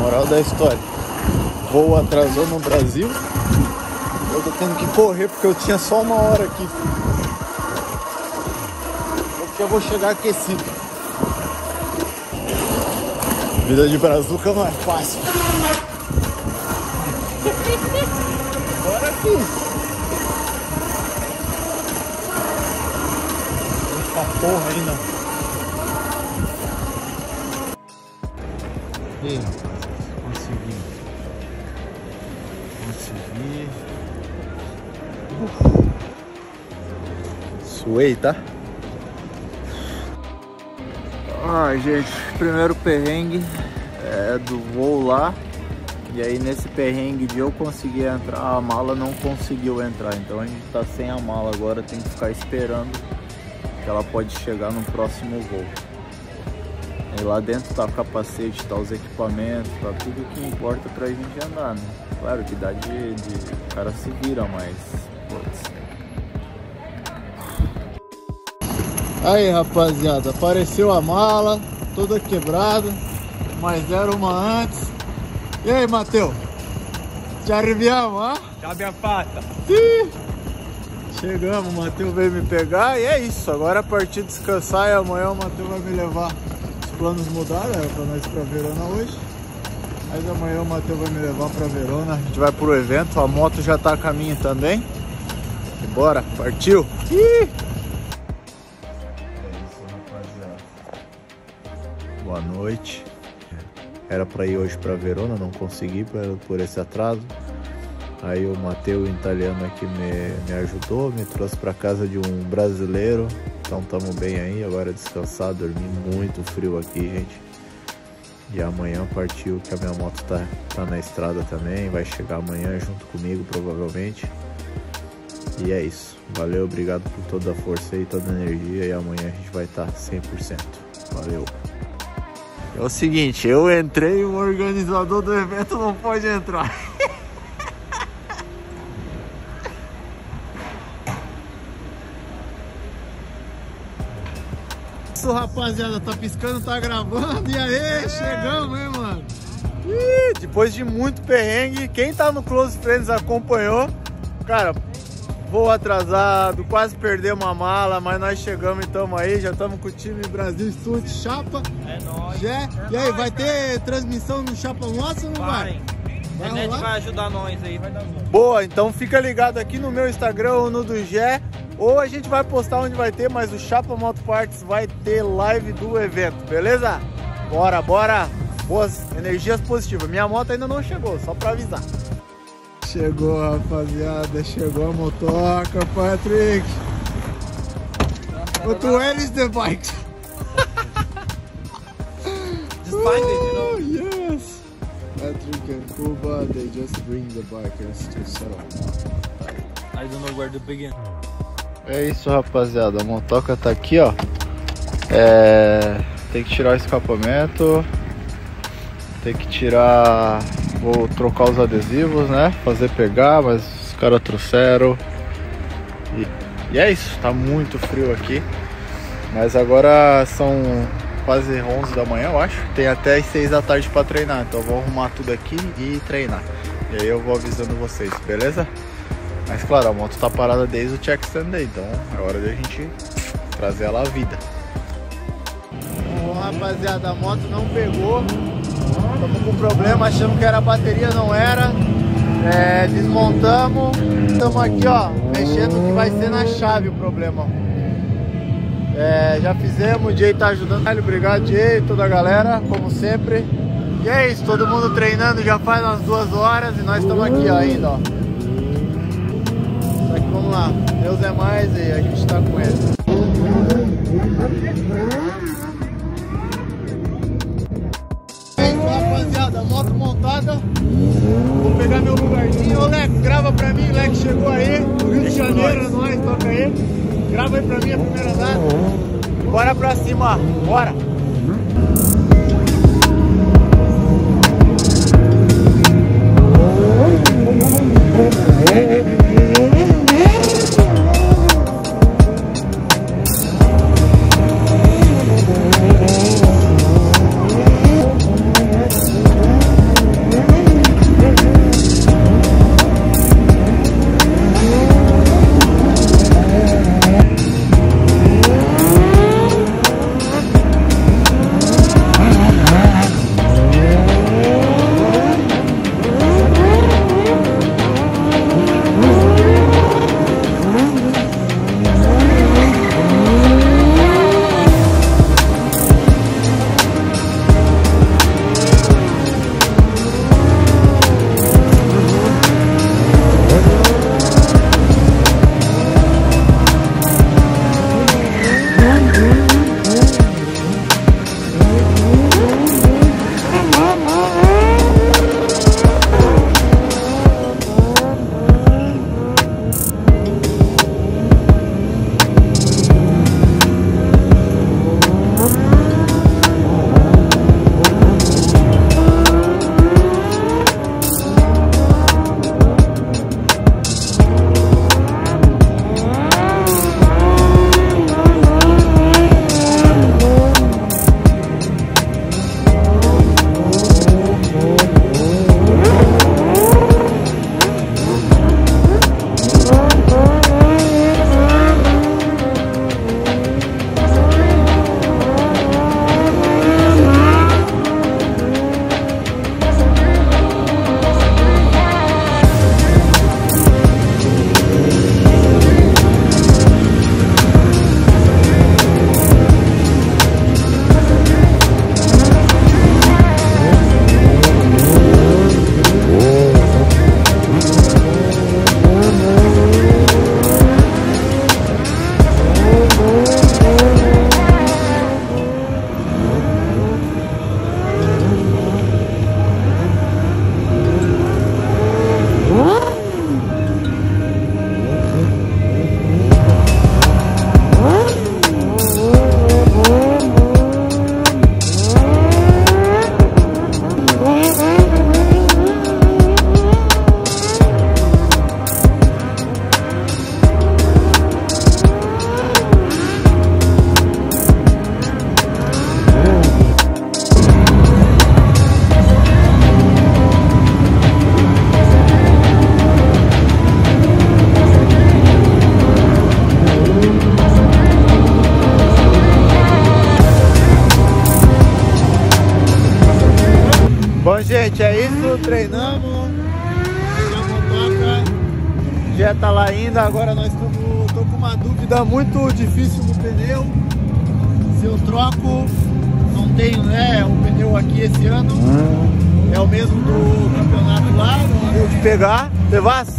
Moral da história. Voo atrasou no Brasil. Eu tô tendo que correr porque eu tinha só 1 hora aqui. Porque eu vou chegar aquecido. Vida de brazuca não é fácil. Bora aqui. Essa porra aí não. E aí, consegui. Suei, tá? Ai, gente, primeiro perrengue é do voo lá. E aí nesse perrengue de eu conseguir entrar, a mala não conseguiu entrar. Então a gente tá sem a mala agora, tem que ficar esperando que ela pode chegar no próximo voo. E lá dentro tá o capacete, tá os equipamentos, tá tudo que importa pra gente andar, né? Claro que dá de o cara se vira, mas putz. Aí, rapaziada, apareceu a mala, toda quebrada, mas era uma antes. E aí, Matheus? Te arriviamos, ó? Cabe a pata. Chegamos, o Matheus veio me pegar e é isso. Agora é partir descansar e amanhã o Matheus vai me levar. Os planos mudaram, era pra nós ir pra Verona hoje. Mas amanhã o Matheus vai me levar pra Verona. A gente vai pro evento, a moto já tá a caminho também. E bora, partiu! Ih! Boa noite. Era para ir hoje para Verona, não consegui por esse atraso. Aí o Matheus, italiano aqui, me ajudou, me trouxe para casa de um brasileiro. Então estamos bem aí, agora descansar, dormir, muito frio aqui, gente. E amanhã partiu, que a minha moto tá na estrada também, vai chegar amanhã junto comigo provavelmente. E é isso, valeu, obrigado por toda a força e toda a energia, e amanhã a gente vai estar 100%. Valeu! É o seguinte, eu entrei, o organizador do evento não pode entrar. Isso, rapaziada, tá piscando, tá gravando. E aí, chegamos, hein, mano? Ih, depois de muito perrengue, quem tá no Close Friends acompanhou. Cara, voo atrasado, quase perdemos uma mala, mas nós chegamos e estamos aí, já estamos com o time Brasil Sud Chapa. É nóis. E aí, vai ter transmissão no Chapa nosso ou não vai? A internet vai ajudar nós aí, vai dar bom. Boa, então fica ligado aqui no meu Instagram ou no do Gé, ou a gente vai postar onde vai ter, mas o Chapa Moto Parts vai ter live do evento, beleza? Bora, bora! Boas energias positivas. Minha moto ainda não chegou, só pra avisar. Chegou, rapaziada, chegou a motoca, Patrick. But where is the bike? Just find it, you know? Yes. Patrick and Kuba, they just bring the bikers to settle. I don't know where to begin. É isso, rapaziada, a motoca tá aqui, ó. Tem que tirar o escapamento. Tem que tirar... Vou trocar os adesivos, né? Fazer pegar, mas os caras trouxeram. E é isso, tá muito frio aqui. Mas agora são quase 11 da manhã, eu acho. Tem até as 6 da tarde pra treinar. Então eu vou arrumar tudo aqui e treinar. E aí eu vou avisando vocês, beleza? Mas claro, a moto tá parada desde o check stand day. Então é hora de a gente trazer ela à vida. Bom, rapaziada, a moto não pegou. Estamos com problema, achando que era a bateria, não era. Desmontamos. Estamos aqui, ó, mexendo que vai ser na chave o problema. Já fizemos, o Jay tá ajudando. Obrigado, Jay, toda a galera, como sempre. E é isso, todo mundo treinando já faz umas 2 horas e nós estamos aqui, ó, ainda, ó. Só que vamos lá, Deus é mais e a gente tá com ele. Rapaziada, moto montada. Vou pegar meu lugarzinho. Ô Leco, grava pra mim, Leco chegou aí do Rio de Janeiro, nós, toca aí. Grava aí pra mim a primeira data. Bora pra cima, bora. Bom, gente, é isso. Treinamos. A motoca. Já tá lá ainda. Agora nós tô com uma dúvida muito difícil do pneu. Se eu troco, não tenho, né? O pneu aqui esse ano. É o mesmo do campeonato lá. Não deu de pegar. Devas?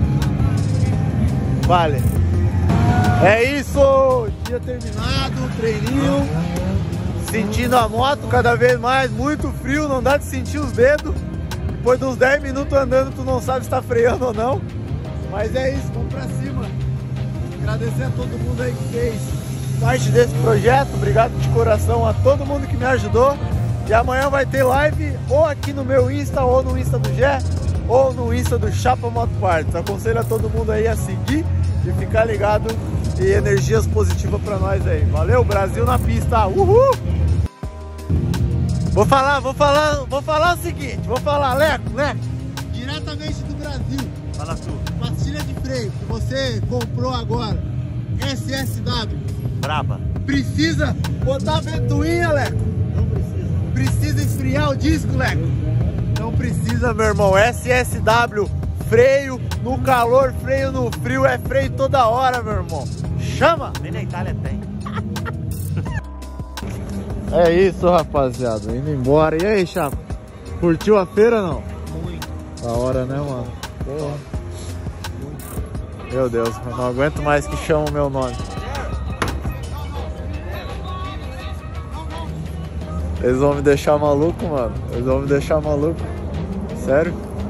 Vale. É isso. Dia terminado. Treininho. Sentindo a moto cada vez mais, muito frio, não dá de sentir os dedos. Depois de uns 10 minutos andando, tu não sabe se tá freando ou não. Mas é isso, vamos pra cima. Agradecer a todo mundo aí que fez parte desse projeto. Obrigado de coração a todo mundo que me ajudou. E amanhã vai ter live ou aqui no meu Insta, ou no Insta do Gé, ou no Insta do Chapa Moto Parts. Aconselho a todo mundo aí a seguir e ficar ligado. E energias positivas pra nós aí. Valeu, Brasil na pista. Uhul! Vou falar o seguinte, Leco, diretamente do Brasil. Fala tu. Pastilha de freio que você comprou agora, SSW. Braba. Precisa botar ventoinha, Leco? Não precisa. Precisa esfriar o disco, Leco? Não precisa, meu irmão. SSW, freio no calor, freio no frio, é freio toda hora, meu irmão. Chama! Nem na Itália tem. É isso, rapaziada. Indo embora. E aí, Chapa? Curtiu a feira ou não? Muito. Da hora, né, mano? Porra. Meu Deus, eu não aguento mais que chamam o meu nome. Eles vão me deixar maluco, mano. Eles vão me deixar maluco. Sério?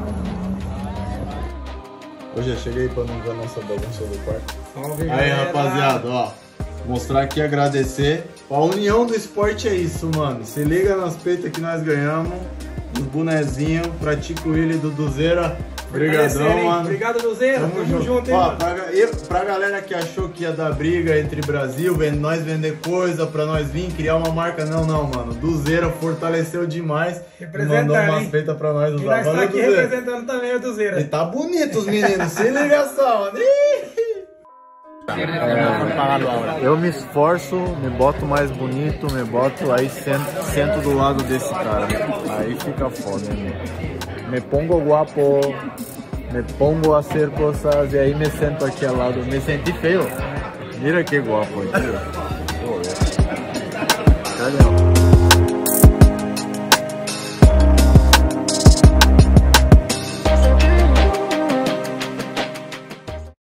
Hoje eu cheguei pra não ver a nossa bagunça do quarto. Salve, aí, galera. rapaziada, ó. Mostrar aqui e agradecer. A união do esporte é isso, mano. Se liga nas peitas que nós ganhamos. Os bonezinhos. Pratico ele do Duzeira. Obrigadão, mano. Obrigado, Duzeira. Tamo junto, hein, ó, mano. pra galera que achou que ia dar briga entre Brasil, nós vender coisa, pra nós vir criar uma marca. Não, mano. Duzeira fortaleceu demais. E mandou umas peitas pra nós usar. E nós tá aqui representando também o Duzeira. E tá bonito os meninos. Se liga só, mano. Eu me esforço, me boto mais bonito, me boto aí, sento do lado desse cara. Aí fica foda, né? Me pongo guapo, me pongo a hacer cosas e aí me sento aqui ao lado. Me senti feio. Mira que guapo aqui. Cadê?